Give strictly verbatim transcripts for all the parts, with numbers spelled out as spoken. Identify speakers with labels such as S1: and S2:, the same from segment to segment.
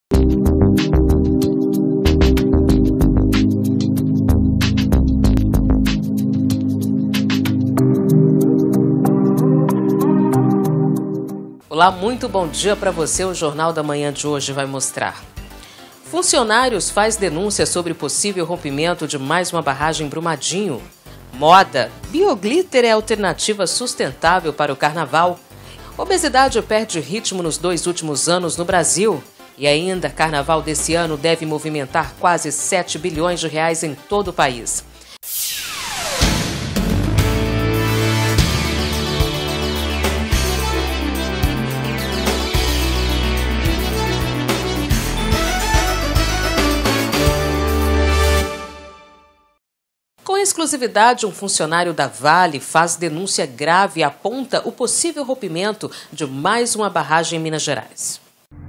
S1: Olá, muito bom dia para você. O Jornal da Manhã de hoje vai mostrar. Funcionários faz denúncia sobre possível rompimento de mais uma barragem em Brumadinho. Moda. Bioglitter é alternativa sustentável para o carnaval. Obesidade perde ritmo nos dois últimos anos no Brasil. E ainda, carnaval desse ano deve movimentar quase sete bilhões de reais em todo o país. Com exclusividade, um funcionário da Vale faz denúncia grave e aponta o possível rompimento de mais uma barragem em Minas Gerais.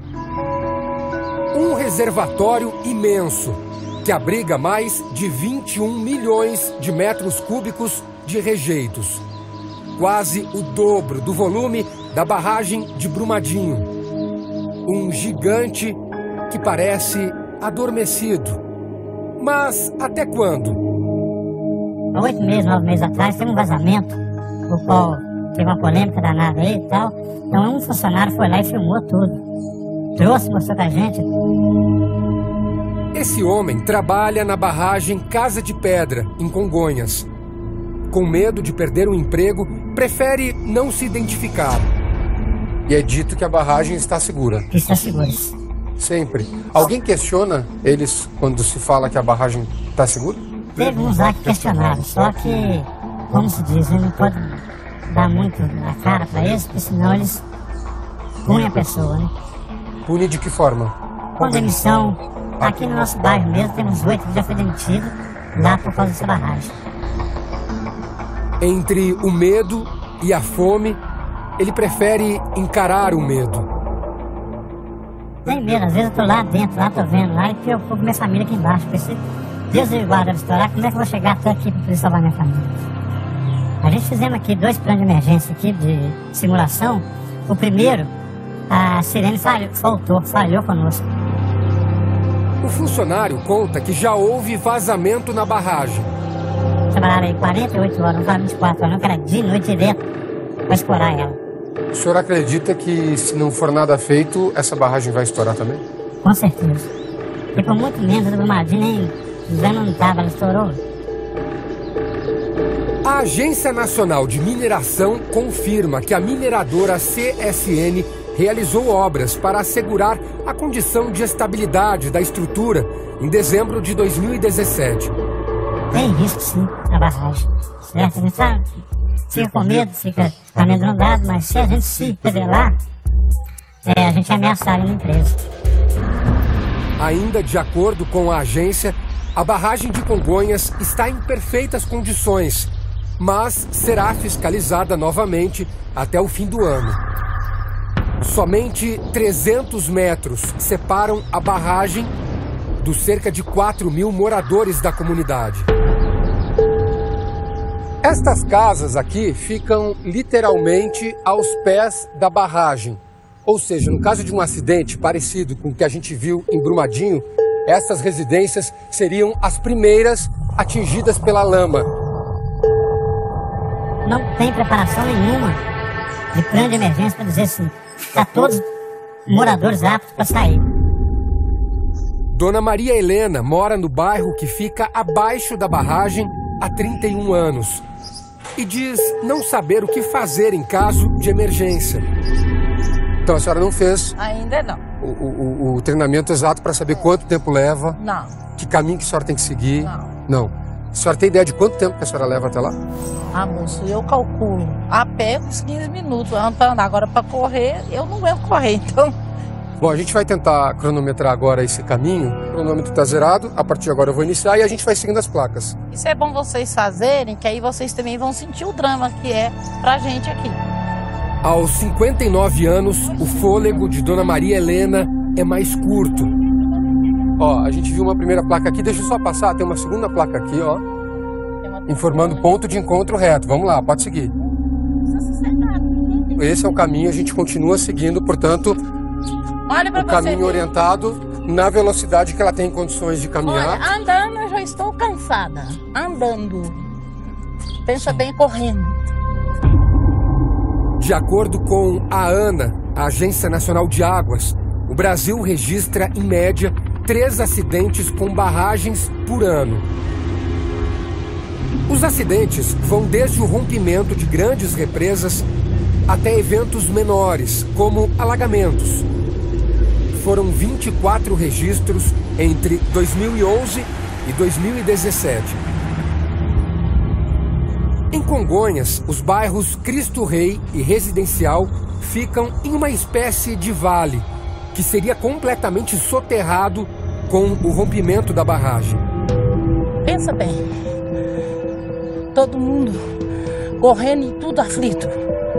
S2: Um reservatório imenso, que abriga mais de vinte e um milhões de metros cúbicos de rejeitos. Quase o dobro do volume da barragem de Brumadinho. Um gigante que parece adormecido. Mas até quando?
S3: Há oito meses, nove meses atrás, teve um vazamento, o qual teve uma polêmica danada aí e tal. Então um funcionário foi lá e filmou tudo. Trouxe, mostrou pra gente.
S2: Esse homem trabalha na barragem Casa de Pedra, em Congonhas. Com medo de perder o emprego, prefere não se identificar. E é dito que a barragem está segura.
S3: Está segura.
S2: Sempre. Alguém questiona eles quando se fala que a barragem está segura?
S3: Teve uns lá que questionaram, só que, como se diz, não pode dar muito na cara para eles, porque senão eles punem a pessoa, né?
S2: Pune de que forma?
S3: Com demissão. Aqui no nosso bairro mesmo, temos oito que já foi demitido lá por causa dessa barragem.
S2: Entre o medo e a fome, ele prefere encarar o medo.
S3: Tem medo, às vezes eu tô lá dentro, lá tô vendo, lá e preocupo minha família aqui embaixo, porque Deus me guarda de estourar, como é que eu vou chegar até aqui para poder salvar minha família? A gente fizemos aqui dois planos de emergência aqui de simulação. O primeiro, a sirene falhou, faltou, falhou conosco.
S2: O funcionário conta que já houve vazamento na barragem.
S3: Trabalharam aí quarenta e oito horas, não foi vinte e quatro horas, não, que era dia e noite direto para explorar ela.
S2: O senhor acredita que se não for nada feito, essa barragem vai estourar também?
S3: Com certeza. E por muito menos do Brumadinho nem... já não estava, ela estourou.
S2: A Agência Nacional de Mineração confirma que a mineradora C S N realizou obras para assegurar a condição de estabilidade da estrutura em dezembro de dois mil e dezessete.
S3: Tem risco sim na barragem, certo? A gente sabe, fica com medo, fica amedrontado, mas se a gente se revelar, é, a gente é ameaçado na empresa.
S2: Ainda de acordo com a agência, a barragem de Congonhas está em perfeitas condições, mas será fiscalizada novamente até o fim do ano. Somente trezentos metros separam a barragem dos cerca de quatro mil moradores da comunidade. Estas casas aqui ficam literalmente aos pés da barragem. Ou seja, no caso de um acidente parecido com o que a gente viu em Brumadinho, essas residências seriam as primeiras atingidas pela lama.
S3: Não tem preparação nenhuma de plano de emergência para dizer assim, está todos moradores aptos para sair.
S2: Dona Maria Helena mora no bairro que fica abaixo da barragem há trinta e um anos. E diz não saber o que fazer em caso de emergência. Então a senhora não fez...
S4: Ainda não.
S2: O, o, o treinamento exato para saber quanto tempo leva?
S4: Não.
S2: Que caminho que a senhora tem que seguir?
S4: Não.
S2: Não. A senhora tem ideia de quanto tempo que a senhora leva até lá?
S4: Ah, moço, eu calculo a pé uns quinze minutos, para andar. Agora para correr, eu não aguento correr, então...
S2: Bom, a gente vai tentar cronometrar agora esse caminho. O cronômetro está zerado, a partir de agora eu vou iniciar e a gente vai seguindo as placas.
S4: Isso é bom vocês fazerem, que aí vocês também vão sentir o drama que é pra gente aqui.
S2: Aos cinquenta e nove anos, o fôlego de Dona Maria Helena é mais curto. Ó, a gente viu uma primeira placa aqui, deixa eu só passar, tem uma segunda placa aqui, ó. Informando ponto de encontro reto. Vamos lá, pode seguir. Esse é o caminho, a gente continua seguindo, portanto,
S4: Olha pra
S2: o
S4: você
S2: caminho
S4: ver.
S2: orientado na velocidade que ela tem condições de caminhar.
S4: Olha, andando eu já estou cansada. Andando. Pensa bem, correndo.
S2: De acordo com a ANA, a Agência Nacional de Águas, o Brasil registra, em média, três acidentes com barragens por ano. Os acidentes vão desde o rompimento de grandes represas até eventos menores, como alagamentos. Foram vinte e quatro registros entre dois mil e onze e dois mil e dezessete. Em Congonhas, os bairros Cristo Rei e Residencial ficam em uma espécie de vale, que seria completamente soterrado com o rompimento da barragem.
S4: Pensa bem. Todo mundo correndo e tudo aflito.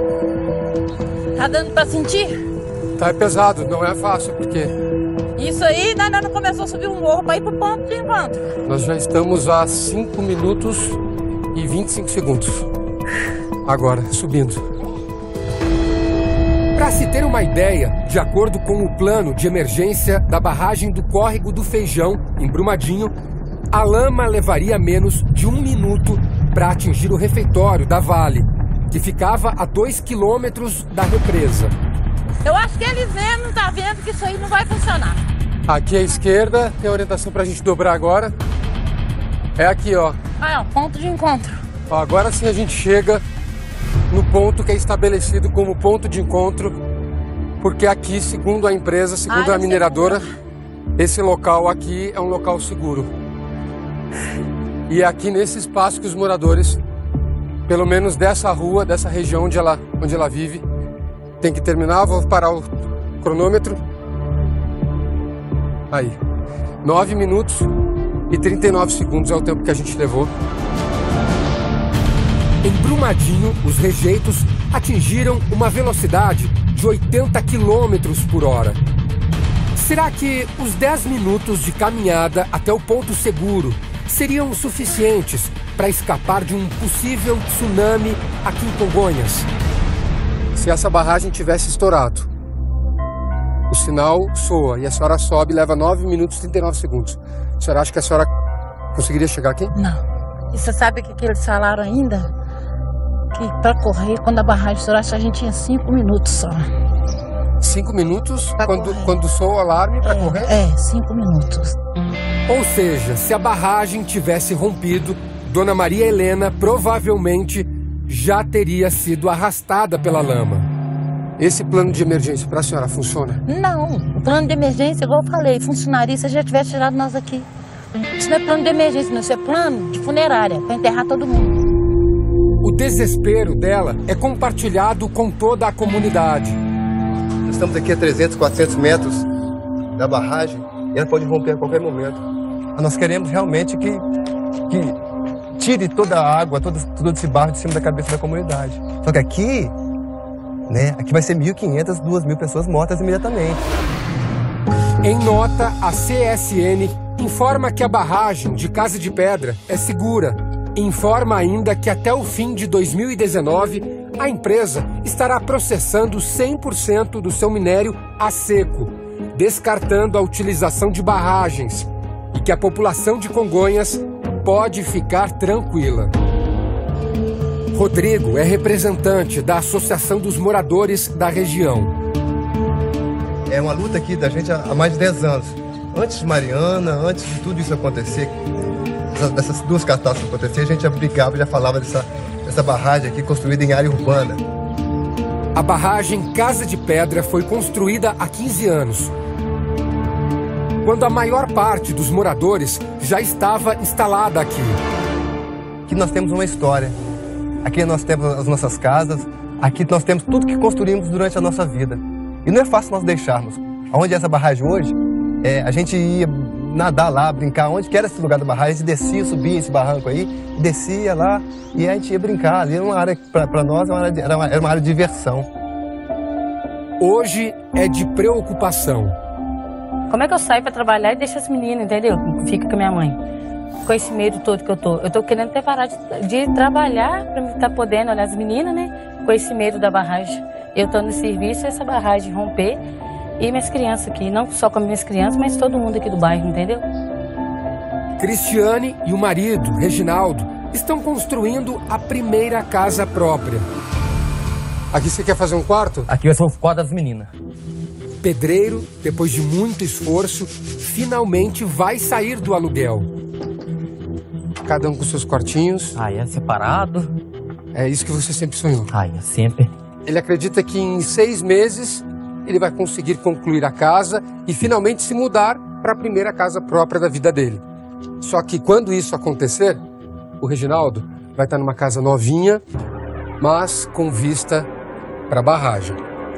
S4: Tá dando pra sentir?
S2: Tá, é pesado, não é fácil, porque
S4: Isso aí, nós não começou a subir um morro pra ir pro ponto de encontro.
S2: nós já estamos a cinco minutos e vinte e cinco segundos. Agora, subindo. Para se ter uma ideia, de acordo com o plano de emergência da barragem do Córrego do Feijão, em Brumadinho, a lama levaria menos de um minuto para atingir o refeitório da Vale, que ficava a dois quilômetros da represa.
S4: Eu acho que eles mesmo não tá vendo que isso aí não vai funcionar.
S2: Aqui à esquerda tem a orientação para a gente dobrar agora. É aqui, ó.
S4: Ah, ó, ponto de encontro.
S2: Ó, agora sim a gente chega no ponto que é estabelecido como ponto de encontro, porque aqui, segundo a empresa, segundo
S4: Área
S2: a mineradora, esse local aqui é um local seguro. E é aqui nesse espaço que os moradores, pelo menos dessa rua, dessa região onde ela, onde ela vive, tem que terminar. Vou parar o cronômetro. Aí, nove minutos e trinta e nove segundos é o tempo que a gente levou. Em Brumadinho, os rejeitos atingiram uma velocidade de oitenta quilômetros por hora. Será que os dez minutos de caminhada até o ponto seguro seriam suficientes para escapar de um possível tsunami aqui em Congonhas? Se essa barragem tivesse estourado, o sinal soa e a senhora sobe e leva nove minutos e trinta e nove segundos. A senhora acha que a senhora conseguiria chegar aqui?
S4: Não. E você sabe o que, que eles falaram ainda? Que para correr, quando a barragem estourasse, a gente tinha cinco minutos só.
S2: Cinco minutos
S4: Pra
S2: quando,
S4: correr.
S2: quando soa o alarme para
S4: É,
S2: correr?
S4: é, cinco minutos.
S2: Ou seja, se a barragem tivesse rompido, Dona Maria Helena provavelmente já teria sido arrastada pela lama. Esse plano de emergência para a senhora funciona?
S4: Não, o plano de emergência, igual eu falei, funcionaria se já tivesse tirado nós aqui. Isso não é plano de emergência, não, isso é plano de funerária, para enterrar todo mundo.
S2: O desespero dela é compartilhado com toda a comunidade.
S5: Nós estamos aqui a trezentos, quatrocentos metros da barragem e ela pode romper a qualquer momento. Nós queremos realmente que, que tire toda a água, todo, todo esse barro de cima da cabeça da comunidade. Só que aqui, né, aqui vai ser mil e quinhentas, duas mil pessoas mortas imediatamente.
S2: Em nota, a C S N informa que a barragem de Casa de Pedra é segura. Informa ainda que até o fim de dois mil e dezenove, a empresa estará processando cem por cento do seu minério a seco, descartando a utilização de barragens, e que a população de Congonhas pode ficar tranquila. Rodrigo é representante da Associação dos Moradores da região.
S5: É uma luta aqui da gente há há mais de dez anos. Antes de Mariana, antes de tudo isso acontecer, dessas duas catástrofes acontecer, a gente já brigava, já falava dessa, dessa barragem aqui construída em área urbana.
S2: A barragem Casa de Pedra foi construída há quinze anos, quando a maior parte dos moradores já estava instalada aqui.
S5: Aqui nós temos uma história. Aqui nós temos as nossas casas, aqui nós temos tudo que construímos durante a nossa vida. E não é fácil nós deixarmos. Onde é essa barragem hoje, é, a gente ia nadar lá, brincar, onde que era esse lugar da barragem, a gente descia, subia esse barranco aí, descia lá e a gente ia brincar. Ali era uma área, para nós, uma área de, era, uma, era uma área de diversão.
S2: Hoje é de preocupação.
S6: Como é que eu saio para trabalhar e deixo as meninas, entendeu? Fica com a minha mãe. Com esse medo todo que eu tô. Eu tô querendo até parar de, de trabalhar para estar tá podendo olhar as meninas, né? Com esse medo da barragem. Eu tô no serviço, essa barragem romper e minhas crianças aqui. Não só com as minhas crianças, mas todo mundo aqui do bairro, entendeu?
S2: Cristiane e o marido, Reginaldo, estão construindo a primeira casa própria. Aqui você quer fazer um quarto?
S7: Aqui vai ser o quarto das meninas.
S2: Pedreiro, depois de muito esforço, finalmente vai sair do aluguel. Cada um com seus quartinhos.
S7: Ah, é separado.
S2: É isso que você sempre sonhou.
S7: Ah, é sempre.
S2: Ele acredita que em seis meses ele vai conseguir concluir a casa e finalmente se mudar para a primeira casa própria da vida dele. Só que quando isso acontecer, o Reginaldo vai estar numa casa novinha, mas com vista para a barragem.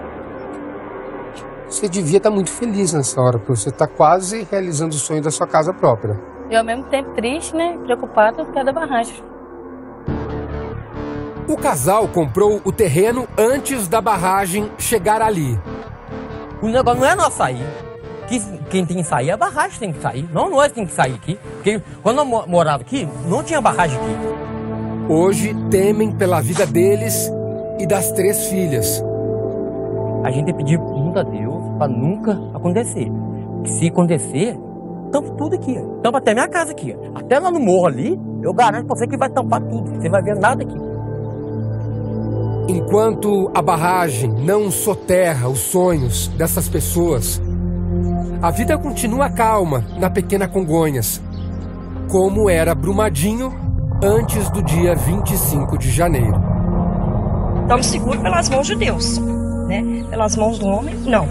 S2: Você devia estar muito feliz nessa hora, porque você está quase realizando o sonho da sua casa própria.
S6: E ao mesmo tempo triste, né? Preocupado por causa da barragem.
S2: O casal comprou o terreno antes da barragem chegar ali.
S7: O negócio não é nós sair. Quem tem que sair é a barragem tem que sair. Não nós tem que sair aqui. Porque quando eu morava aqui, não tinha barragem aqui.
S2: Hoje temem pela vida deles e das três filhas.
S7: A gente tem que pedir muito a Deus para nunca acontecer. Se acontecer, tampa tudo aqui. Tampa até minha casa aqui. Até lá no morro ali, eu garanto para você que vai tampar tudo. Você vai ver nada aqui.
S2: Enquanto a barragem não soterra os sonhos dessas pessoas, a vida continua calma na pequena Congonhas, como era Brumadinho antes do dia vinte e cinco de janeiro.
S8: Estamos seguros pelas mãos de Deus, né? Pelas mãos do homem, não.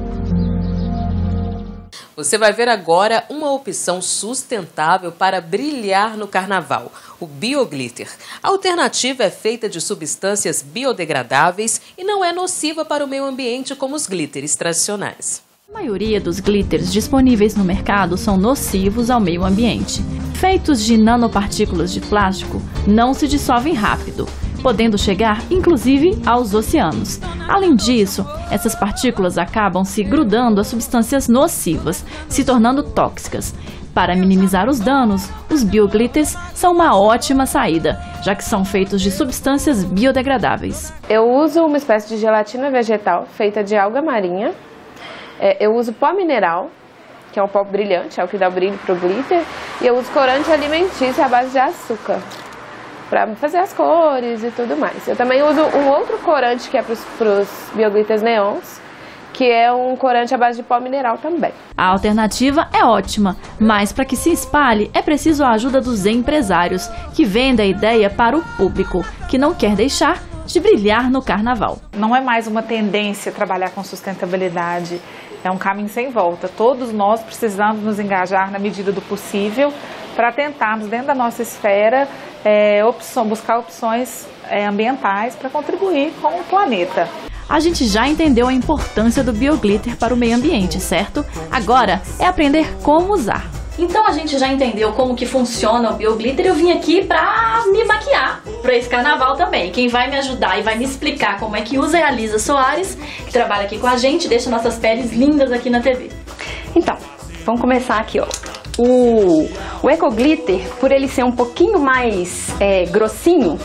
S1: Você vai ver agora uma opção sustentável para brilhar no carnaval, o bioglitter. A alternativa é feita de substâncias biodegradáveis e não é nociva para o meio ambiente como os glitters tradicionais.
S9: A maioria dos glitters disponíveis no mercado são nocivos ao meio ambiente. Feitos de nanopartículas de plástico, não se dissolvem rápido, podendo chegar inclusive aos oceanos. Além disso, essas partículas acabam se grudando a substâncias nocivas, se tornando tóxicas. Para minimizar os danos, os bioglitters são uma ótima saída, já que são feitos de substâncias biodegradáveis.
S10: Eu uso uma espécie de gelatina vegetal feita de alga marinha. É, eu uso pó mineral, que é um pó brilhante, é o que dá o brilho para o glitter. E eu uso corante alimentício à base de açúcar, para fazer as cores e tudo mais. Eu também uso um outro corante que é para os bioglitters neons, que é um corante à base de pó mineral também.
S9: A alternativa é ótima, mas para que se espalhe é preciso a ajuda dos empresários, que vendem a ideia para o público, que não quer deixar de brilhar no carnaval.
S11: Não é mais uma tendência trabalhar com sustentabilidade, é um caminho sem volta. Todos nós precisamos nos engajar na medida do possível para tentarmos, dentro da nossa esfera, é, opção, buscar opções é, ambientais para contribuir com o planeta.
S9: A gente já entendeu a importância do bioglitter para o meio ambiente, certo? Agora é aprender como usar. Então a gente já entendeu como que funciona o bioglitter. Eu vim aqui pra me maquiar para esse carnaval também. Quem vai me ajudar e vai me explicar como é que usa é a Lisa Soares, que trabalha aqui com a gente, deixa nossas peles lindas aqui na T V.
S12: Então, vamos começar aqui, ó. O, o Eco Glitter, por ele ser um pouquinho mais é, grossinho,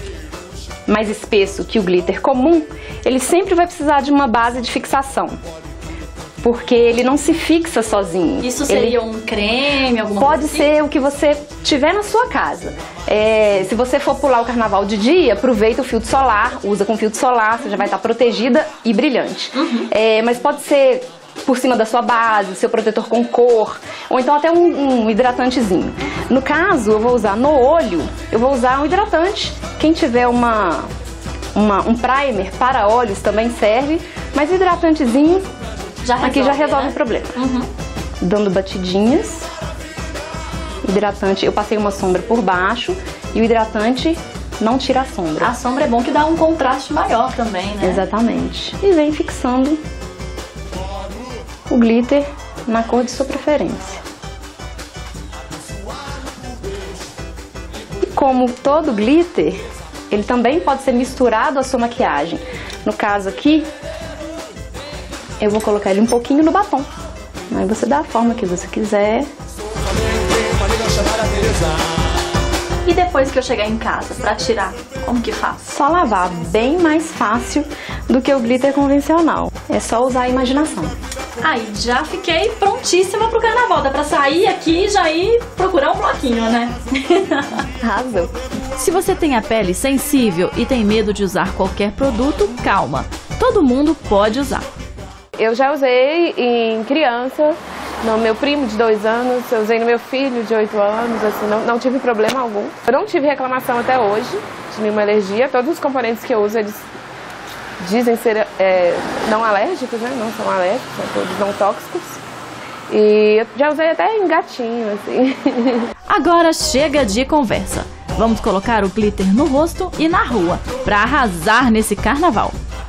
S12: mais espesso que o glitter comum, ele sempre vai precisar de uma base de fixação, porque ele não se fixa sozinho.
S9: Isso seria
S12: ele
S9: um creme, alguma
S12: pode
S9: coisa assim?
S12: ser o que você tiver na sua casa. É, se você for pular o carnaval de dia, aproveita o filtro solar, usa com filtro solar, você já vai estar protegida e brilhante.
S9: Uhum.
S12: É, mas pode ser por cima da sua base, seu protetor com cor, ou então até um, um hidratantezinho. No caso, eu vou usar no olho, eu vou usar um hidratante. Quem tiver uma, uma, um primer para olhos também serve, mas hidratantezinho
S9: já
S12: aqui
S9: resolve,
S12: já resolve
S9: né?
S12: o problema.
S9: Uhum.
S12: Dando batidinhas, hidratante, eu passei uma sombra por baixo e o hidratante não tira a sombra.
S9: A sombra é bom que dá um contraste maior também, né?
S12: Exatamente. E vem fixando o glitter na cor de sua preferência. E como todo glitter, ele também pode ser misturado à sua maquiagem. No caso aqui, eu vou colocar ele um pouquinho no batom. Aí você dá a forma que você quiser.
S9: E depois que eu chegar em casa, pra tirar, Como que faz?
S12: Só lavar, bem mais fácil do que o glitter convencional. É só usar a imaginação.
S9: Aí, já fiquei prontíssima pro carnaval. Dá pra sair aqui e já ir procurar um bloquinho, né?
S12: Arrasou.
S9: Se você tem a pele sensível e tem medo de usar qualquer produto, calma. Todo mundo pode usar.
S10: Eu já usei em criança, no meu primo de dois anos, eu usei no meu filho de oito anos, assim, não, não tive problema algum. Eu não tive reclamação até hoje de nenhuma alergia. Todos os componentes que eu uso, eles dizem ser é, não alérgicos, né? Não são alérgicos, são todos não tóxicos. E eu já usei até em gatinho, assim.
S9: Agora chega de conversa. Vamos colocar o glitter no rosto e na rua, para arrasar nesse carnaval.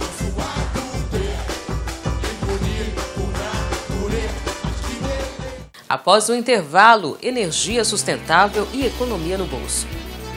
S1: Após o intervalo, energia sustentável e economia no bolso.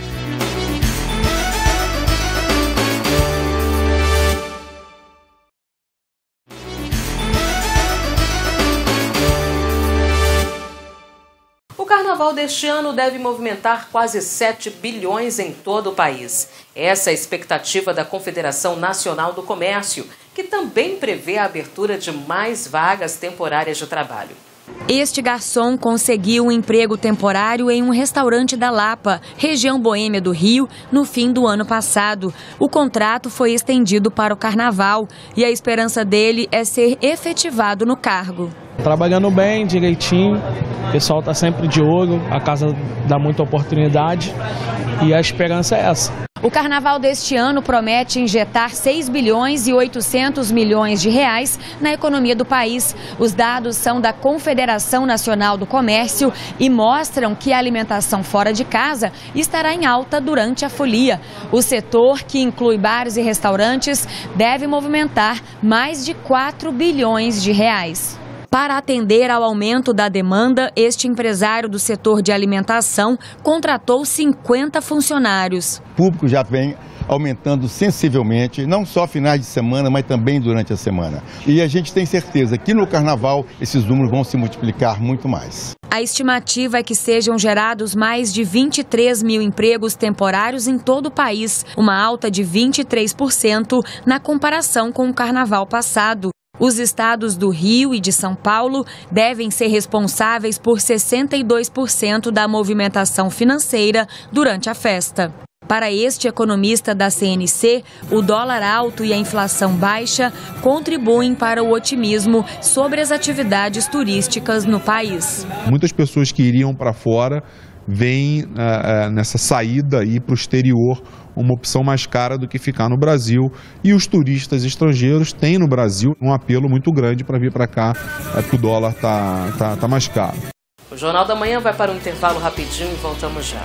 S1: O carnaval deste ano deve movimentar quase sete bilhões em todo o país. Essa é a expectativa da Confederação Nacional do Comércio, que também prevê a abertura de mais vagas temporárias de trabalho.
S13: Este garçom conseguiu um emprego temporário em um restaurante da Lapa, região boêmia do Rio, no fim do ano passado. O contrato foi estendido para o carnaval e a esperança dele é ser efetivado no cargo.
S14: Trabalhando bem, direitinho, o pessoal está sempre de olho, a casa dá muita oportunidade e a esperança é essa.
S13: O carnaval deste ano promete injetar seis bilhões e oitocentos milhões de reais na economia do país. Os dados são da Confederação Nacional do Comércio e mostram que a alimentação fora de casa estará em alta durante a folia. O setor, que inclui bares e restaurantes, deve movimentar mais de quatro bilhões de reais. Para atender ao aumento da demanda, este empresário do setor de alimentação contratou cinquenta funcionários.
S15: O público já vem aumentando sensivelmente, não só finais de semana, mas também durante a semana. E a gente tem certeza que no carnaval esses números vão se multiplicar muito mais.
S13: A estimativa é que sejam gerados mais de vinte e três mil empregos temporários em todo o país, uma alta de vinte e três por cento na comparação com o carnaval passado. Os estados do Rio e de São Paulo devem ser responsáveis por sessenta e dois por cento da movimentação financeira durante a festa. Para este economista da C N C, o dólar alto e a inflação baixa contribuem para o otimismo sobre as atividades turísticas no país.
S16: Muitas pessoas que iriam para fora veem uh, nessa saída aí para o exterior uma opção mais cara do que ficar no Brasil, e os turistas estrangeiros têm no Brasil um apelo muito grande para vir para cá, é, porque o dólar tá, tá, tá mais caro.
S1: O Jornal da Manhã vai para um intervalo rapidinho e voltamos já.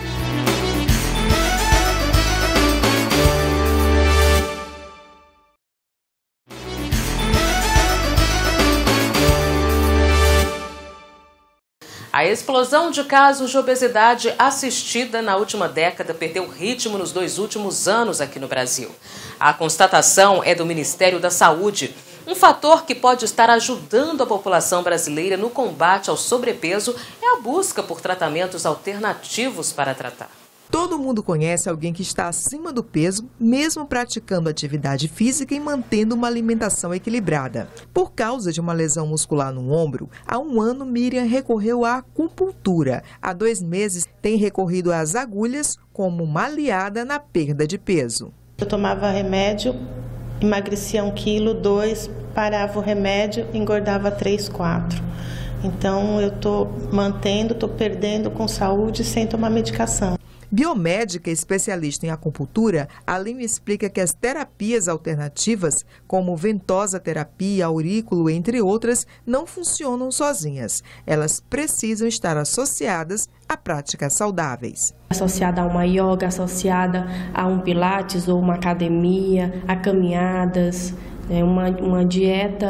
S1: A explosão de casos de obesidade assistida na última década perdeu ritmo nos dois últimos anos aqui no Brasil. A constatação é do Ministério da Saúde, um fator que pode estar ajudando a população brasileira no combate ao sobrepeso é a busca por tratamentos alternativos para tratar.
S17: Todo mundo conhece alguém que está acima do peso, mesmo praticando atividade física e mantendo uma alimentação equilibrada. Por causa de uma lesão muscular no ombro, há um ano Miriam recorreu à acupuntura. Há dois meses tem recorrido às agulhas como uma aliada na perda de peso.
S18: Eu tomava remédio, emagrecia um quilo, dois, parava o remédio, engordava três, quatro. Então eu estou mantendo, estou perdendo com saúde sem tomar medicação.
S17: Biomédica especialista em acupuntura, Aline explica que as terapias alternativas, como ventosa terapia, aurículo, entre outras, não funcionam sozinhas. Elas precisam estar associadas a práticas saudáveis.
S19: Associada a uma yoga, associada a um pilates ou uma academia, a caminhadas, uma, uma dieta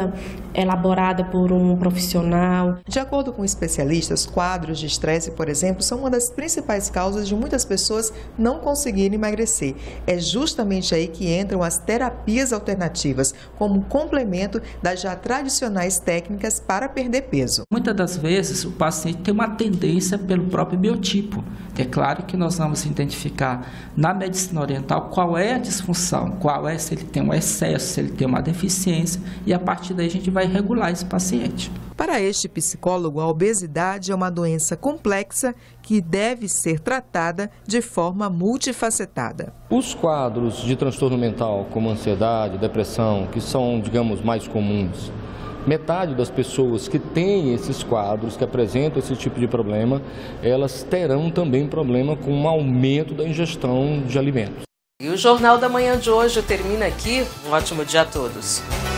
S19: elaborada por um profissional.
S17: De acordo com especialistas, quadros de estresse, por exemplo, são uma das principais causas de muitas pessoas não conseguirem emagrecer. É justamente aí que entram as terapias alternativas, como complemento das já tradicionais técnicas para perder peso.
S20: Muitas das vezes o paciente tem uma tendência pelo próprio biotipo. É claro que nós vamos identificar na medicina oriental qual é a disfunção, qual é se ele tem um excesso, se ele tem uma deficiência, e a partir daí a gente vai regular esse paciente.
S17: Para este psicólogo, a obesidade é uma doença complexa que deve ser tratada de forma multifacetada.
S21: Os quadros de transtorno mental, como ansiedade, depressão, que são, digamos, mais comuns, metade das pessoas que têm esses quadros, que apresentam esse tipo de problema, elas terão também problema com um aumento da ingestão de alimentos.
S1: E o Jornal da Manhã de hoje termina aqui. Um ótimo dia a todos.